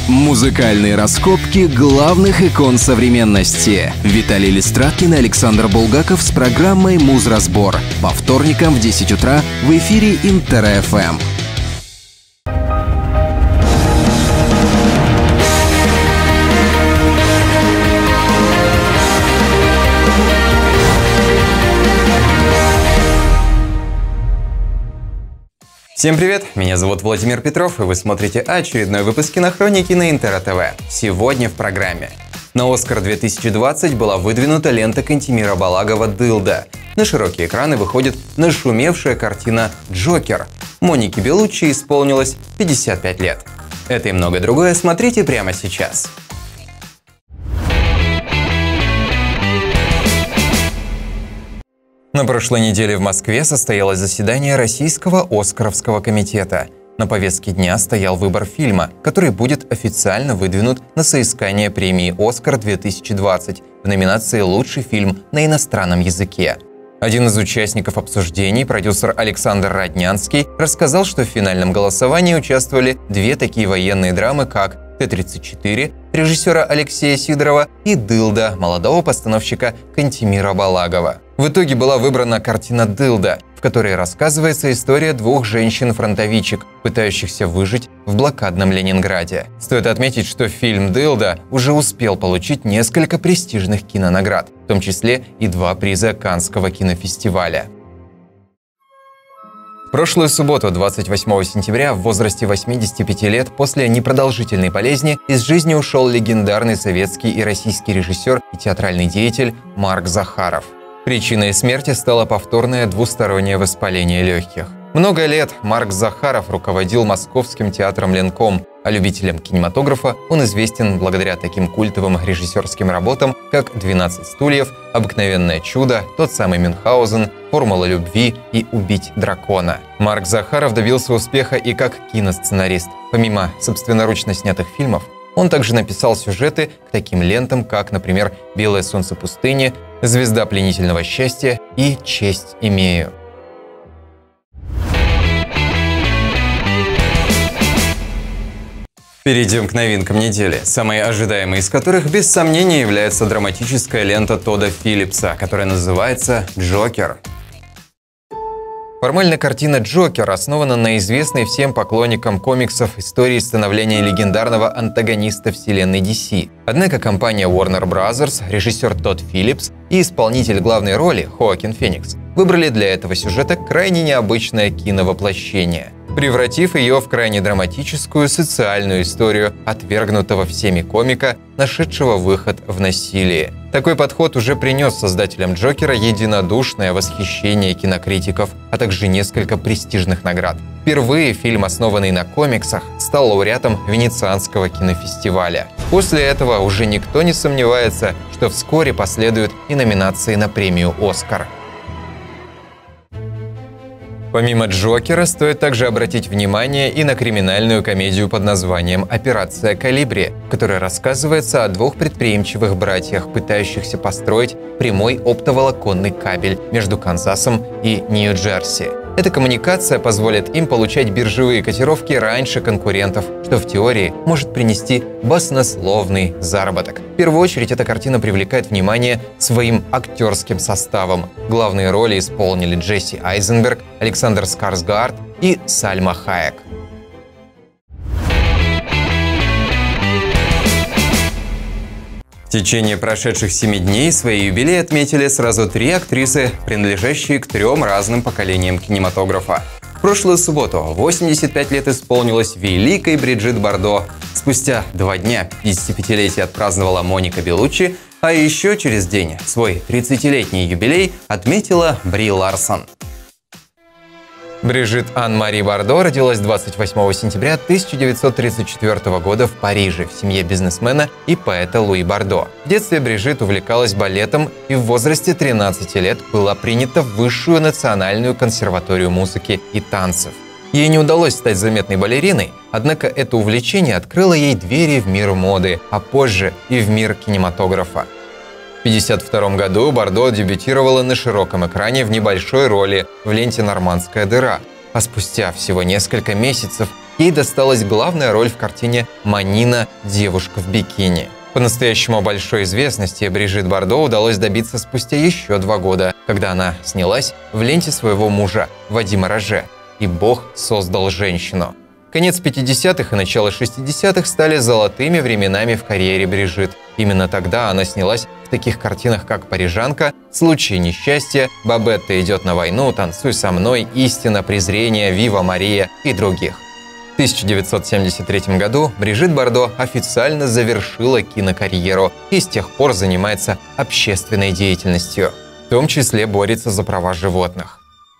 Музыкальные раскопки главных икон современности. Виталий Листраткин и Александр Булгаков с программой «Музразбор». По вторникам в 10 утра в эфире Интер-ФМ. Всем привет! Меня зовут Владимир Петров, и вы смотрите очередной выпуск кинохроники на Интер-ТВ. Сегодня в программе. На «Оскар 2020» была выдвинута лента Кантемира Балагова «Дылда». На широкие экраны выходит нашумевшая картина «Джокер». Монике Беллуччи исполнилось 55 лет. Это и многое другое смотрите прямо сейчас. На прошлой неделе в Москве состоялось заседание Российского Оскаровского комитета. На повестке дня стоял выбор фильма, который будет официально выдвинут на соискание премии «Оскар-2020» в номинации «Лучший фильм на иностранном языке». Один из участников обсуждений, продюсер Александр Роднянский, рассказал, что в финальном голосовании участвовали две такие военные драмы, как «Т-34» режиссера Алексея Сидорова и «Дылда» молодого постановщика Кантемира Балагова. В итоге была выбрана картина «Дылда», в которой рассказывается история двух женщин-фронтовичек, пытающихся выжить в блокадном Ленинграде. Стоит отметить, что фильм «Дылда» уже успел получить несколько престижных кинонаград, в том числе и 2 приза Каннского кинофестиваля. В прошлую субботу, 28 сентября, в возрасте 85 лет, после непродолжительной болезни, из жизни ушел легендарный советский и российский режиссер и театральный деятель Марк Захаров. Причиной смерти стало повторное двустороннее воспаление легких. Много лет Марк Захаров руководил Московским театром «Ленком», а любителям кинематографа он известен благодаря таким культовым режиссерским работам, как «12 стульев», «Обыкновенное чудо», «Тот самый Мюнхгаузен», «Формула любви» и «Убить дракона». Марк Захаров добился успеха и как киносценарист. Помимо собственноручно снятых фильмов, он также написал сюжеты к таким лентам, как, например, «Белое солнце пустыни», «Звезда пленительного счастья» и «Честь имею». Перейдем к новинкам недели, самой ожидаемой из которых без сомнения является драматическая лента Тодда Филлипса, которая называется «Джокер». Формально картина «Джокер» основана на известной всем поклонникам комиксов истории становления легендарного антагониста вселенной DC. Однако компания Warner Bros., режиссер Тодд Филлипс и исполнитель главной роли Хоакин Феникс выбрали для этого сюжета крайне необычное киновоплощение, превратив ее в крайне драматическую социальную историю отвергнутого всеми комика, нашедшего выход в насилие. Такой подход уже принес создателям «Джокера» единодушное восхищение кинокритиков, а также несколько престижных наград. Впервые фильм, основанный на комиксах, стал лауреатом Венецианского кинофестиваля. После этого уже никто не сомневается, что вскоре последуют и номинации на премию «Оскар». Помимо «Джокера» стоит также обратить внимание и на криминальную комедию под названием «Операция Колибри», в которой рассказывается о двух предприимчивых братьях, пытающихся построить прямой оптоволоконный кабель между Канзасом и Нью-Джерси. Эта коммуникация позволит им получать биржевые котировки раньше конкурентов, что в теории может принести баснословный заработок. В первую очередь эта картина привлекает внимание своим актерским составом. Главные роли исполнили Джесси Айзенберг, Александр Скарсгард и Сальма Хайек. В течение прошедших 7 дней свои юбилеи отметили сразу 3 актрисы, принадлежащие к 3 разным поколениям кинематографа. В прошлую субботу 85 лет исполнилось великой Бриджит Бардо. Спустя 2 дня 55-летие отпраздновала Моника Беллуччи, а еще через день свой 30-летний юбилей отметила Бри Ларсон. Брижит Ан-Мари Бардо родилась 28 сентября 1934 года в Париже в семье бизнесмена и поэта Луи Бардо. В детстве Брижит увлекалась балетом и в возрасте 13 лет была принята в Высшую национальную консерваторию музыки и танцев. Ей не удалось стать заметной балериной, однако это увлечение открыло ей двери в мир моды, а позже и в мир кинематографа. В 1952 году Бардо дебютировала на широком экране в небольшой роли в ленте «Нормандская дыра», а спустя всего несколько месяцев ей досталась главная роль в картине «Манина. Девушка в бикини». По-настоящему большой известности Брижит Бардо удалось добиться спустя еще 2 года, когда она снялась в ленте своего мужа Вадима Роже «И Бог создал женщину». Конец 50-х и начало 60-х стали золотыми временами в карьере Брижит. Именно тогда она снялась в таких картинах, как «Парижанка», «Случай несчастья», «Бабетта идет на войну», «Танцуй со мной», «Истина», «Презрение», «Вива Мария» и других. В 1973 году Брижит Бардо официально завершила кинокарьеру и с тех пор занимается общественной деятельностью, в том числе борется за права животных.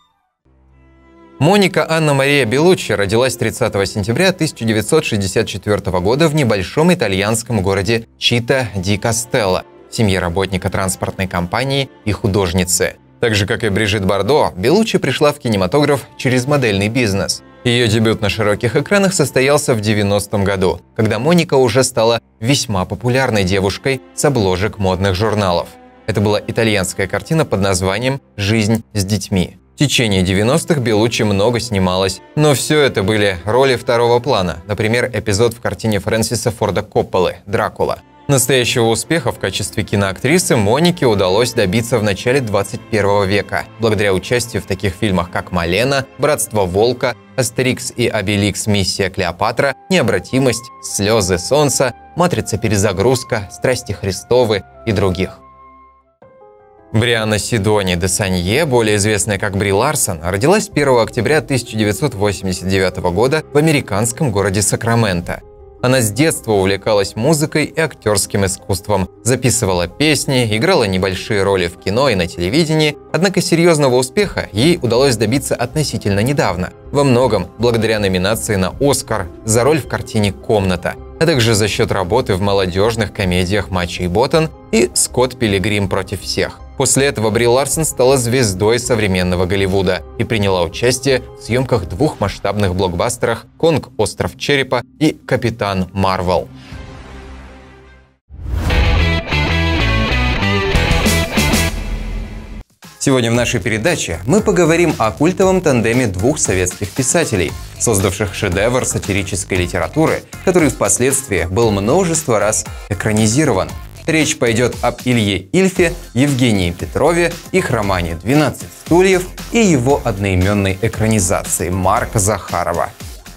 Моника Анна Мария Беллуччи родилась 30 сентября 1964 года в небольшом итальянском городе Чита-ди-Кастелло в семье работника транспортной компании и художницы. Так же, как и Брижит Бардо, Беллуччи пришла в кинематограф через модельный бизнес. Ее дебют на широких экранах состоялся в 90-м году, когда Моника уже стала весьма популярной девушкой с обложек модных журналов. Это была итальянская картина под названием «Жизнь с детьми». В течение 90-х Беллуччи много снималась, но все это были роли второго плана, например, эпизод в картине Фрэнсиса Форда Копполы «Дракула». Настоящего успеха в качестве киноактрисы Монике удалось добиться в начале 21 века, благодаря участию в таких фильмах, как «Малена», «Братство Волка», «Астерикс и Обеликс. Миссия Клеопатра», «Необратимость», «Слезы солнца», «Матрица. Перезагрузка», «Страсти Христовы» и других. Брианна Сидони де Санье, более известная как Бри Ларсон, родилась 1 октября 1989 года в американском городе Сакраменто. Она с детства увлекалась музыкой и актерским искусством, записывала песни, играла небольшие роли в кино и на телевидении, однако серьезного успеха ей удалось добиться относительно недавно, во многом благодаря номинации на «Оскар» за роль в картине «Комната», а также за счет работы в молодежных комедиях «Мачо и Боттон» и «Скотт Пилигрим против всех». После этого Бри Ларсон стала звездой современного Голливуда и приняла участие в съемках 2 масштабных блокбастерах «Конг. Остров черепа» и «Капитан Марвел». Сегодня в нашей передаче мы поговорим о культовом тандеме 2 советских писателей, создавших шедевр сатирической литературы, который впоследствии был множество раз экранизирован. Речь пойдет об Илье Ильфе, Евгении Петрове, их романе «12 стульев» и его одноименной экранизации Марка Захарова.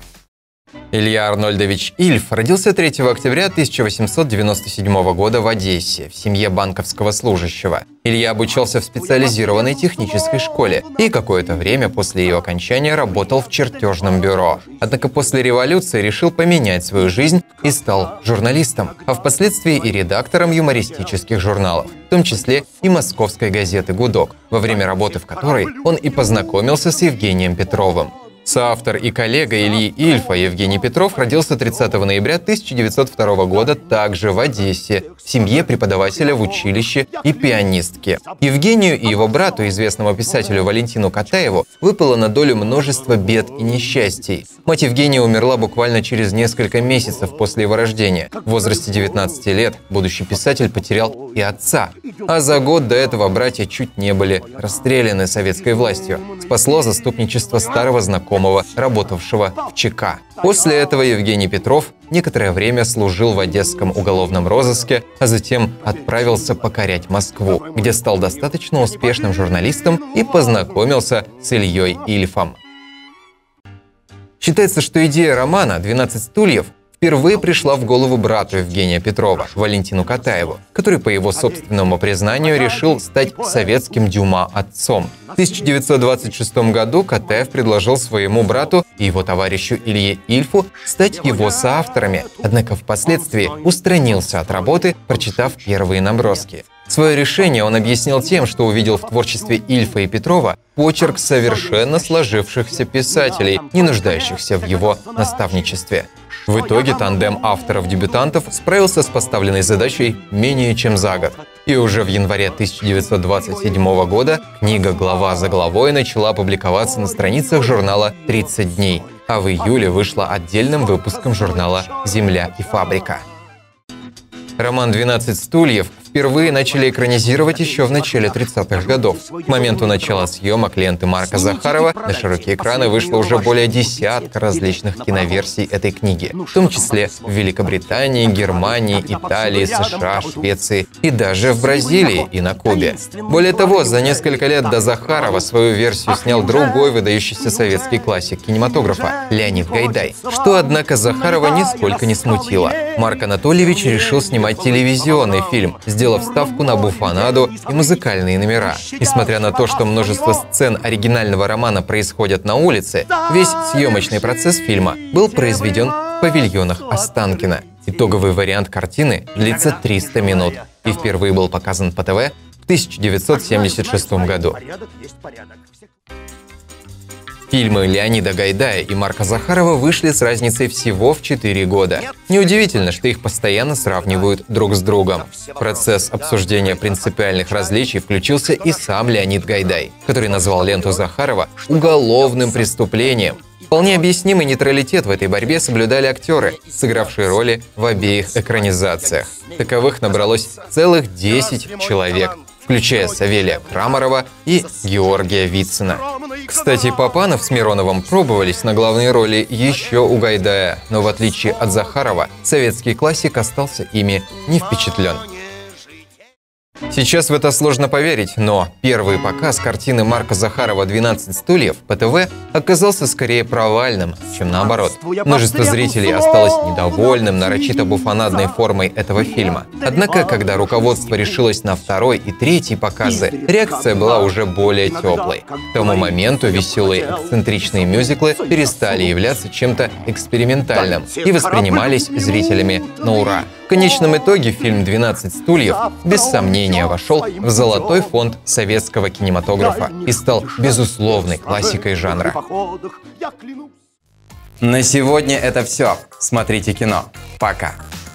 Илья Арнольдович Ильф родился 3 октября 1897 года в Одессе в семье банковского служащего. Илья обучался в специализированной технической школе и какое-то время после ее окончания работал в чертежном бюро. Однако после революции решил поменять свою жизнь и стал журналистом, а впоследствии и редактором юмористических журналов, в том числе и московской газеты «Гудок», во время работы в которой он и познакомился с Евгением Петровым. Соавтор и коллега Ильи Ильфа Евгений Петров родился 30 ноября 1902 года также в Одессе, в семье преподавателя в училище и пианистки. Евгению и его брату, известному писателю Валентину Катаеву, выпало на долю множество бед и несчастий. Мать Евгения умерла буквально через несколько месяцев после его рождения. В возрасте 19 лет будущий писатель потерял и отца. А за год до этого братья чуть не были расстреляны советской властью. Спасло заступничество старого знакомого, работавшего в ЧК. После этого Евгений Петров некоторое время служил в одесском уголовном розыске, а затем отправился покорять Москву, где стал достаточно успешным журналистом и познакомился с Ильей Ильфом. Считается, что идея романа «12 стульев» впервые пришла в голову брату Евгения Петрова, Валентину Катаеву, который, по его собственному признанию, решил стать советским Дюма отцом. В 1926 году Катаев предложил своему брату и его товарищу Илье Ильфу стать его соавторами, однако впоследствии устранился от работы, прочитав первые наброски. Свое решение он объяснил тем, что увидел в творчестве Ильфа и Петрова почерк совершенно сложившихся писателей, не нуждающихся в его наставничестве. В итоге тандем авторов-дебютантов справился с поставленной задачей менее чем за год. И уже в январе 1927 года книга глава за главой начала публиковаться на страницах журнала «30 дней», а в июле вышла отдельным выпуском журнала «Земля и фабрика». Роман «12 стульев» впервые начали экранизировать еще в начале 30-х годов. К моменту начала съемок ленты Марка Захарова на широкие экраны вышло уже более десятка различных киноверсий этой книги, в том числе в Великобритании, Германии, Италии, США, Швеции и даже в Бразилии и на Кубе. Более того, за несколько лет до Захарова свою версию снял другой выдающийся советский классик кинематографа Леонид Гайдай, что, однако, Захарова нисколько не смутило. Марк Анатольевич решил снимать телевизионный фильм, сделав ставку на буфонаду и музыкальные номера. Несмотря на то, что множество сцен оригинального романа происходят на улице, весь съемочный процесс фильма был произведен в павильонах Останкино. Итоговый вариант картины длится 300 минут и впервые был показан по ТВ в 1976 году. Фильмы Леонида Гайдая и Марка Захарова вышли с разницей всего в 4 года. Неудивительно, что их постоянно сравнивают друг с другом. В процесс обсуждения принципиальных различий включился и сам Леонид Гайдай, который назвал ленту Захарова уголовным преступлением. Вполне объяснимый нейтралитет в этой борьбе соблюдали актеры, сыгравшие роли в обеих экранизациях. Таковых набралось целых 10 человек, включая Савелия Крамарова и Георгия Вицина. Кстати, Папанов с Мироновым пробовались на главные роли еще у Гайдая, но в отличие от Захарова, советский классик остался ими не впечатлен. Сейчас в это сложно поверить, но первый показ картины Марка Захарова «12 стульев» по ТВ оказался скорее провальным, чем наоборот. Множество зрителей осталось недовольным нарочито буфонадной формой этого фильма. Однако, когда руководство решилось на второй и третий показы, реакция была уже более теплой. К тому моменту веселые эксцентричные мюзиклы перестали являться чем-то экспериментальным и воспринимались зрителями на ура. В конечном итоге фильм «12 стульев» без сомнения вошел в золотой фонд советского кинематографа и стал безусловной классикой жанра. На сегодня это все. Смотрите кино. Пока.